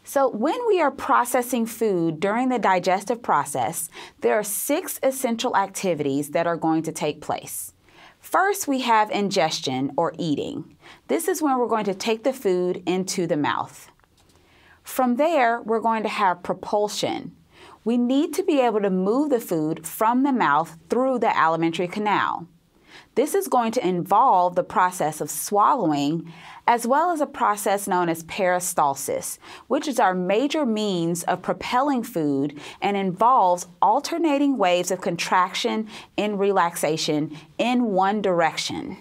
So when we are processing food during the digestive process, there are 6 essential activities that are going to take place. First, we have ingestion or eating. This is when we're going to take the food into the mouth. From there, we're going to have propulsion. We need to be able to move the food from the mouth through the alimentary canal. This is going to involve the process of swallowing, as well as a process known as peristalsis, which is our major means of propelling food and involves alternating waves of contraction and relaxation in one direction.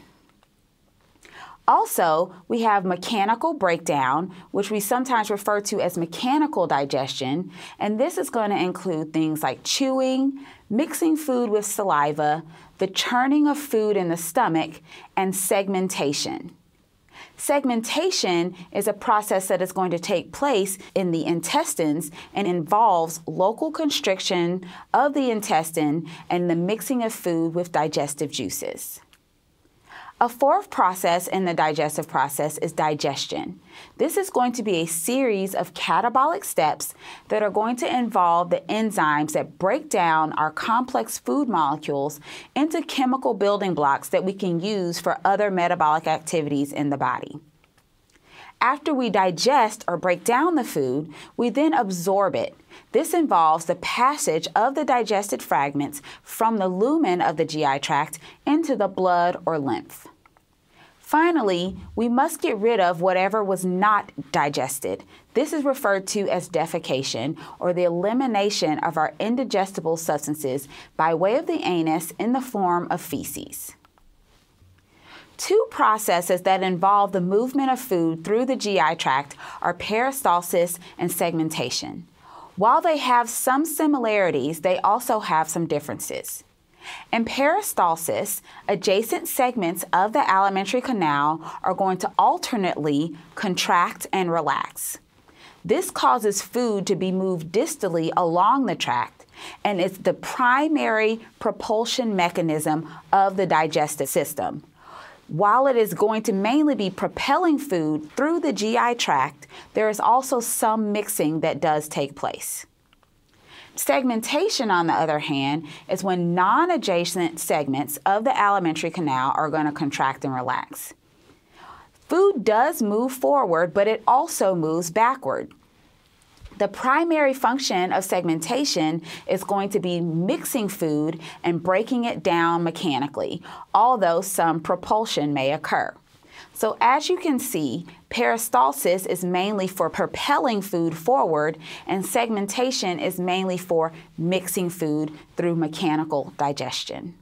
Also, we have mechanical breakdown, which we sometimes refer to as mechanical digestion, and this is going to include things like chewing, mixing food with saliva, the churning of food in the stomach, and segmentation. Segmentation is a process that is going to take place in the intestines and involves local constriction of the intestine and the mixing of food with digestive juices. A fourth process in the digestive process is digestion. This is going to be a series of catabolic steps that are going to involve the enzymes that break down our complex food molecules into chemical building blocks that we can use for other metabolic activities in the body. After we digest or break down the food, we then absorb it. This involves the passage of the digested fragments from the lumen of the GI tract into the blood or lymph. Finally, we must get rid of whatever was not digested. This is referred to as defecation, or the elimination of our indigestible substances by way of the anus in the form of feces. 2 processes that involve the movement of food through the GI tract are peristalsis and segmentation. While they have some similarities, they also have some differences. In peristalsis, adjacent segments of the alimentary canal are going to alternately contract and relax. This causes food to be moved distally along the tract, and it's the primary propulsion mechanism of the digestive system. While it is going to mainly be propelling food through the GI tract, there is also some mixing that does take place. Segmentation, on the other hand, is when non-adjacent segments of the alimentary canal are going to contract and relax. Food does move forward, but it also moves backward. The primary function of segmentation is going to be mixing food and breaking it down mechanically, although some propulsion may occur. So as you can see, peristalsis is mainly for propelling food forward, and segmentation is mainly for mixing food through mechanical digestion.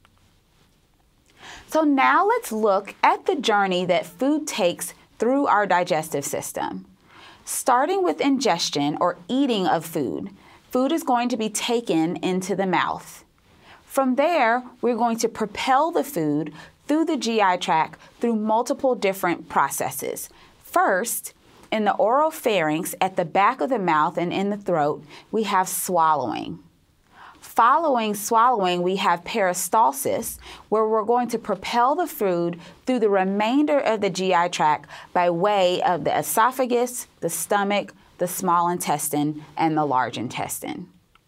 So now let's look at the journey that food takes through our digestive system. Starting with ingestion or eating of food, food is going to be taken into the mouth. From there, we're going to propel the food through the GI tract through multiple different processes. First, in the oral pharynx at the back of the mouth and in the throat, we have swallowing. Following swallowing, we have peristalsis, where we're going to propel the food through the remainder of the GI tract by way of the esophagus, the stomach, the small intestine, and the large intestine.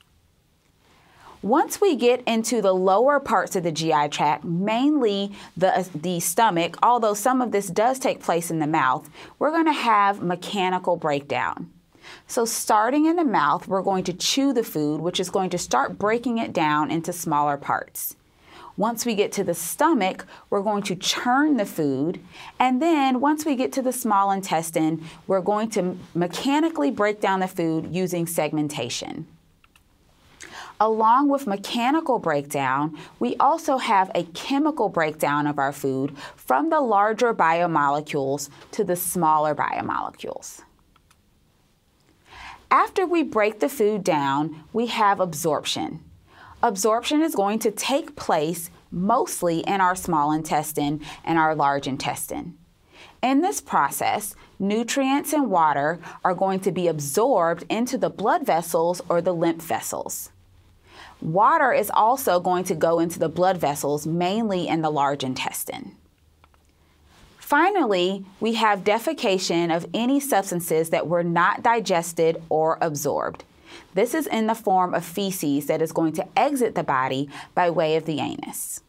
Once we get into the lower parts of the GI tract, mainly the stomach, although some of this does take place in the mouth, we're going to have mechanical breakdown. So starting in the mouth, we're going to chew the food, which is going to start breaking it down into smaller parts. Once we get to the stomach, we're going to churn the food, and then once we get to the small intestine, we're going to mechanically break down the food using segmentation. Along with mechanical breakdown, we also have a chemical breakdown of our food from the larger biomolecules to the smaller biomolecules. After we break the food down, we have absorption. Absorption is going to take place mostly in our small intestine and our large intestine. In this process, nutrients and water are going to be absorbed into the blood vessels or the lymph vessels. Water is also going to go into the blood vessels, mainly in the large intestine. Finally, we have defecation of any substances that were not digested or absorbed. This is in the form of feces that is going to exit the body by way of the anus.